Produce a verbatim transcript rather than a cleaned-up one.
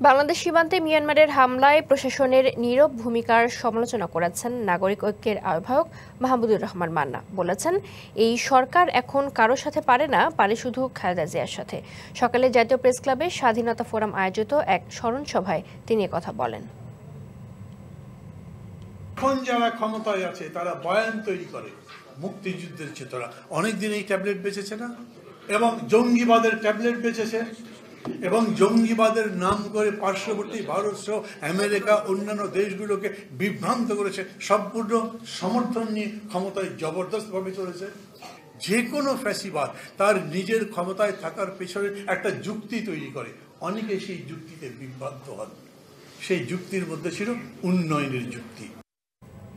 বাংলাদেশ সীমান্তে মিয়ানমারের হামলায় প্রশাসনের নীরব ভূমিকার সমালোচনা করেছেন নাগরিক ঐক্যের আহ্বায়ক মাহমুদুর রহমান মান্না। বলেছেন, এই সরকার এখন কারো সাথে পারে না, পারে শুধু খালেদা জিয়ার সাথে। সকালে জাতীয় প্রেস ক্লাবে স্বাধীনতা ফোরাম আয়োজিত এক স্মরণ সভায় তিনি কথা বলেন। এখন যারা ক্ষমতায় আছে তারা বয়ান তৈরি করে মুক্তিযুদ্ধের চেতনা। অনেকদিন এই ট্যাবলেট বেঁচেছে না, এবং জঙ্গিবাদের ট্যাবলেট বেঁচেছে, এবং জঙ্গিবাদের নাম করে পার্শ্ববর্তী ভারত সহ আমেরিকা অন্যান্য দেশগুলোকে বিভ্রান্ত করেছে। সম্পূর্ণ সমর্থন নিয়ে ক্ষমতায় জবরদস্তভাবে চলেছে। যে কোনো ফ্যাসিবাদ তার নিজের ক্ষমতায় থাকার পেছনে একটা যুক্তি তৈরি করে, অনেকে সেই যুক্তিতে বিভ্রান্ত হন। সেই যুক্তির মধ্যে ছিল উন্নয়নের যুক্তি।